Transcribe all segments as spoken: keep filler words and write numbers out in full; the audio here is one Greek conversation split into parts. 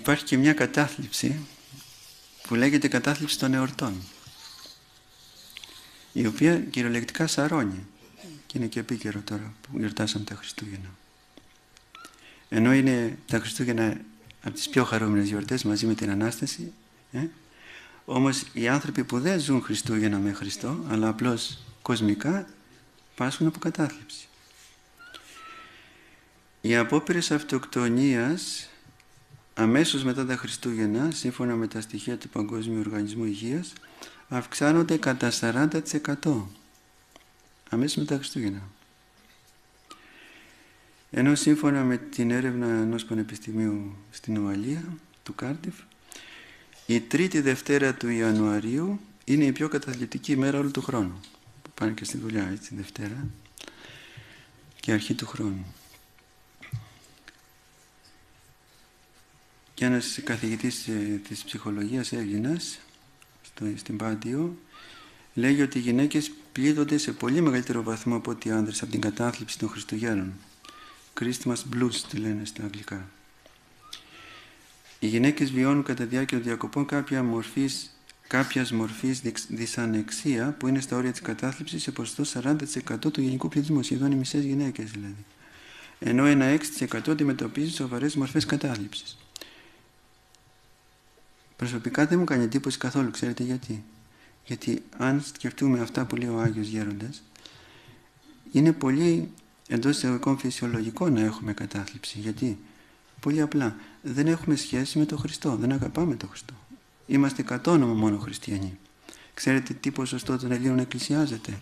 υπάρχει και μια κατάθλιψη που λέγεται κατάθλιψη των εορτών, η οποία κυριολεκτικά σαρώνει, και είναι και επίκαιρο τώρα που γιορτάσαμε τα Χριστούγεννα. Ενώ είναι τα Χριστούγεννα από τις πιο χαρούμενες γιορτές μαζί με την Ανάσταση, ε? όμως οι άνθρωποι που δεν ζουν Χριστούγεννα με Χριστό, αλλά απλώς κοσμικά, πάσχουν από κατάθλιψη. Οι απόπειρες αυτοκτονίας αμέσως μετά τα Χριστούγεννα, σύμφωνα με τα στοιχεία του Παγκόσμιου Οργανισμού Υγείας, αυξάνονται κατά σαράντα τοις εκατό αμέσως μετά τα Χριστούγεννα. Ενώ σύμφωνα με την έρευνα ενός πανεπιστημίου στην Ουαλία, του Κάρντιφ, η τρίτη Δευτέρα του Ιανουαρίου είναι η πιο καταθλιπτική ημέρα όλου του χρόνου. Που πάνε και στη δουλειά, έτσι, Δευτέρα και αρχή του χρόνου. Και ένας καθηγητής της ψυχολογίας Έλληνας, στην Πάντιο, λέγει ότι οι γυναίκες πλήττονται σε πολύ μεγαλύτερο βαθμό από ότι οι άνδρες από την κατάθλιψη των Χριστουγέννων. Christmas blues τη λένε στα αγγλικά. Οι γυναίκες βιώνουν κατά τη διάρκεια των διακοπών κάποια μορφής, κάποιας μορφής δυσανεξία που είναι στα όρια της κατάθλιψης σε ποσοστό σαράντα τοις εκατό του γενικού πληθυσμού, σχεδόν οι μισές γυναίκες δηλαδή. Ενώ ένα έξι τοις εκατό αντιμετωπίζει σοβαρές μορφές κατάθλιψης. Προσωπικά δεν μου κάνει εντύπωση καθόλου, ξέρετε γιατί. Γιατί αν σκεφτούμε αυτά που λέει ο Άγιος Γέροντας, είναι πολύ εντός εισαγωγικών φυσιολογικό να έχουμε κατάθλιψη. Γιατί? Πολύ απλά. Δεν έχουμε σχέση με τον Χριστό. Δεν αγαπάμε τον Χριστό. Είμαστε κατ' όνομα μόνο χριστιανοί. Ξέρετε τι ποσοστό των Ελλήνων εκκλησιάζεται?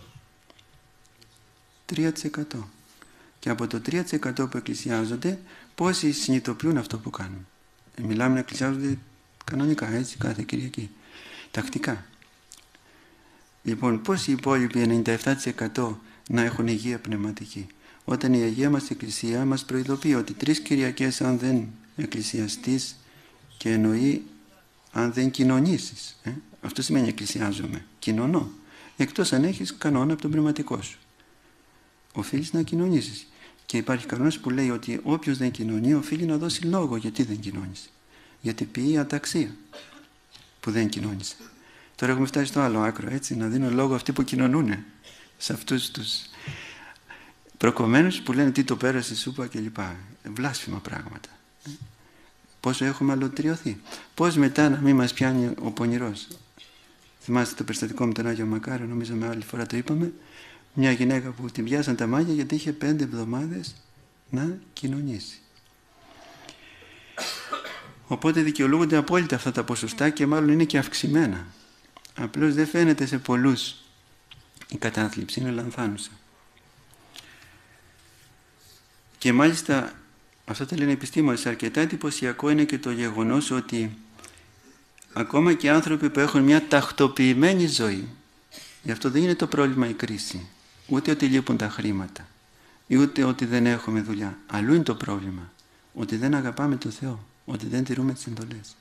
τρία τοις εκατό. Και από το τρία τοις εκατό που εκκλησιάζονται, πόσοι συνειδητοποιούν αυτό που κάνουν? Ε, μιλάμε να εκκλησιάζονται κανονικά, έτσι, κάθε Κυριακή. Τακτικά. Λοιπόν, πώς οι υπόλοιποι ενενήντα επτά τοις εκατό να έχουν υγεία πνευματική? Όταν η Αγία μας Εκκλησία μας προειδοποιεί ότι τρεις Κυριακές αν δεν εκκλησιαστείς, και εννοεί αν δεν κοινωνήσεις. Ε? Αυτό σημαίνει εκκλησιάζομαι. Κοινωνώ. Εκτός αν έχεις κανόνα από τον πνευματικό σου. Οφείλεις να κοινωνήσεις. Και υπάρχει κανόνας που λέει ότι όποιος δεν κοινωνεί οφείλει να δώσει λόγο γιατί δεν κοινώνησε. Γιατί ποιεί αταξία που δεν κοινώνησε. Τώρα έχουμε φτάσει στο άλλο άκρο, έτσι, να δίνω λόγο αυτοί που κοινωνούν σε αυτούς τους προκομμένους που λένε τι το πέρασε σούπα κλπ. Βλάσφημα πράγματα. Πόσο έχουμε αλωτριωθεί. Πώς μετά να μην μας πιάνει ο πονηρός. Θυμάστε το περιστατικό με τον Άγιο Μακάριο, νομίζαμε άλλη φορά το είπαμε. Μια γυναίκα που την πιάσαν τα μάγια γιατί είχε πέντε εβδομάδες να κοινωνήσει. Οπότε δικαιολογούνται απόλυτα αυτά τα ποσοστά και μάλλον είναι και αυξημένα. Απλώς δεν φαίνεται σε πολλούς η κατάθλιψη, είναι λανθάνουσα. Και μάλιστα, αυτό το λένε οι επιστήμονες, αρκετά εντυπωσιακό είναι και το γεγονός ότι ακόμα και άνθρωποι που έχουν μια τακτοποιημένη ζωή, γι' αυτό δεν είναι το πρόβλημα η κρίση, ούτε ότι λείπουν τα χρήματα, ούτε ότι δεν έχουμε δουλειά. Αλλού είναι το πρόβλημα, ότι δεν αγαπάμε τον Θεό, ότι δεν τηρούμε τις εντολές.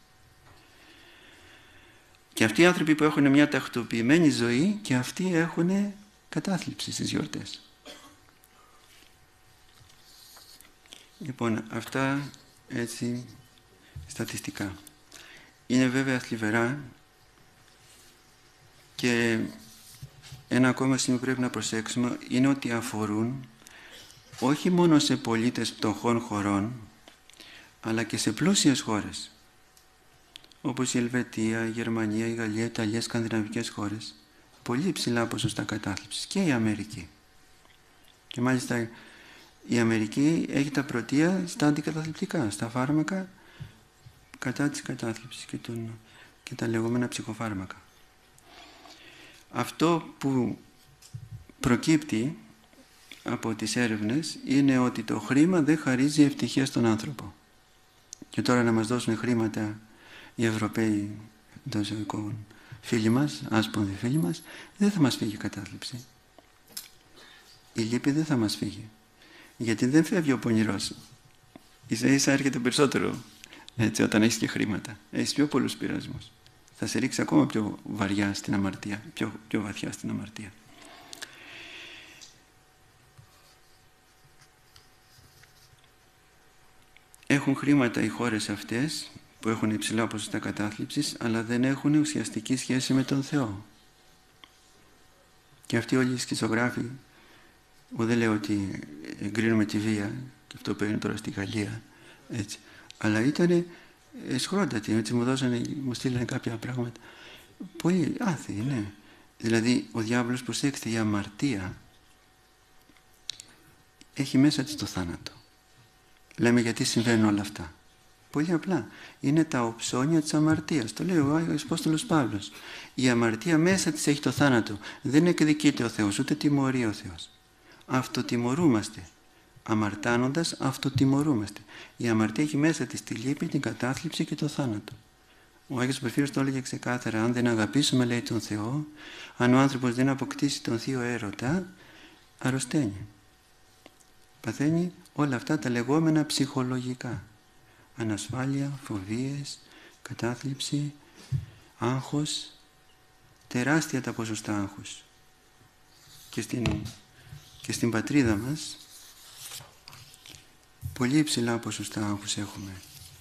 Και αυτοί οι άνθρωποι που έχουν μια τακτοποιημένη ζωή, και αυτοί έχουν κατάθλιψη στις γιορτές. Λοιπόν, αυτά έτσι στατιστικά. Είναι βέβαια θλιβερά και ένα ακόμα σημείο που πρέπει να προσέξουμε είναι ότι αφορούν όχι μόνο σε πολίτες φτωχών χωρών, αλλά και σε πλούσιες χώρες, όπως η Ελβετία, η Γερμανία, η Γαλλία, η Ιταλία, οι σκανδιναβικές χώρες, πολύ υψηλά ποσοστά κατάθλιψης, και η Αμερική. Και μάλιστα η Αμερική έχει τα πρωτεία στα αντικαταθλιπτικά, στα φάρμακα κατά της κατάθλιψης και, τον, και τα λεγόμενα ψυχοφάρμακα. Αυτό που προκύπτει από τις έρευνες είναι ότι το χρήμα δεν χαρίζει ευτυχία στον άνθρωπο. Και τώρα να μας δώσουν χρήματα οι Ευρωπαίοι εντός φίλοι μας, άσπονδοι φίλοι μας, δεν θα μας φύγει η κατάθλιψη. Η λύπη δεν θα μας φύγει. Γιατί δεν φεύγει ο πονηρός. Ίσα ίσα έρχεται περισσότερο, έτσι, όταν έχεις και χρήματα. Έχεις πιο πολλούς πειρασμούς. Θα σε ρίξει ακόμα πιο βαριά στην αμαρτία, πιο, πιο βαθιά στην αμαρτία. Έχουν χρήματα οι χώρες αυτές που έχουν υψηλά ποσοστά κατάθλιψης, αλλά δεν έχουν ουσιαστική σχέση με τον Θεό. Και αυτοί όλοι οι σκηζογράφοι, εγώ δεν λέω ότι εγκρίνουμε τη βία, και αυτό που είναι τώρα στη Γαλλία, έτσι, αλλά ήταν εσχρόντατοι, έτσι μου δώσανε, μου στείλανε κάποια πράγματα. Πολύ άθιοι, ναι. Δηλαδή ο διάβολος, προσέξτε, η αμαρτία έχει μέσα της το θάνατο. Λέμε γιατί συμβαίνουν όλα αυτά. Πολύ απλά. Είναι τα οψώνια της αμαρτίας. Το λέει ο Άγιος Απόστολος Παύλος. Η αμαρτία μέσα της έχει το θάνατο. Δεν εκδικείται ο Θεός, ούτε τιμωρεί ο Θεός. Αυτοτιμωρούμαστε. Αμαρτάνοντας, αυτοτιμωρούμαστε. Η αμαρτία έχει μέσα της τη λύπη, την κατάθλιψη και το θάνατο. Ο Άγιος Πορφύριος το έλεγε ξεκάθαρα: αν δεν αγαπήσουμε, λέει, τον Θεό, αν ο άνθρωπος δεν αποκτήσει τον θείο έρωτα, αρρωσταίνει. Παθαίνει όλα αυτά τα λεγόμενα ψυχολογικά. Ανασφάλεια, φοβίες, κατάθλιψη, άγχος, τεράστια τα ποσοστά άγχος. Και στην, και στην πατρίδα μας πολύ υψηλά ποσοστά άγχους έχουμε.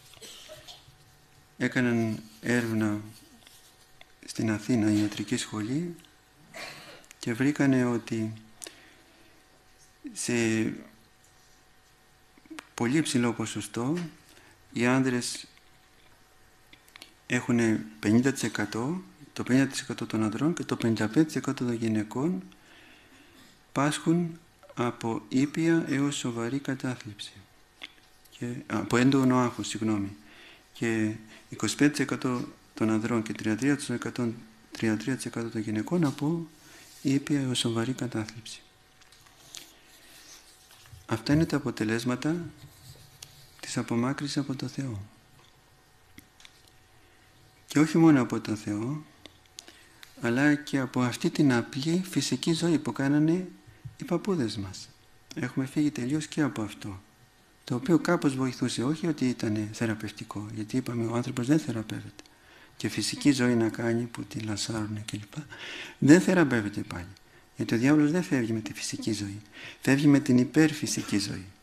Έκαναν έρευνα στην Αθήνα, η ιατρική σχολή, και βρήκανε ότι σε πολύ υψηλό ποσοστό οι άνδρες έχουν πενήντα τοις εκατό, το πενήντα τοις εκατό των ανδρών, και το πενήντα πέντε τοις εκατό των γυναικών πάσχουν από ήπια έως σοβαρή κατάθλιψη. Και, από έντονο άγχος, συγγνώμη. Και είκοσι πέντε τοις εκατό των ανδρών και τριάντα τρία τοις εκατό, τριάντα τρία τοις εκατό των γυναικών από ήπια έως σοβαρή κατάθλιψη. Αυτά είναι τα αποτελέσματα της απομάκρυσης από το Θεό. Και όχι μόνο από το Θεό, αλλά και από αυτή την απλή φυσική ζωή που κάνανε οι παππούδες μας. Έχουμε φύγει τελείως και από αυτό, το οποίο κάπως βοηθούσε, όχι ότι ήταν θεραπευτικό, γιατί είπαμε ο άνθρωπος δεν θεραπεύεται. Και φυσική ζωή να κάνει που τη λασάρουν κλπ. Δεν θεραπεύεται πάλι. Γιατί ο διάβολος δεν φεύγει με τη φυσική ζωή. Φεύγει με την υπερφυσική ζωή.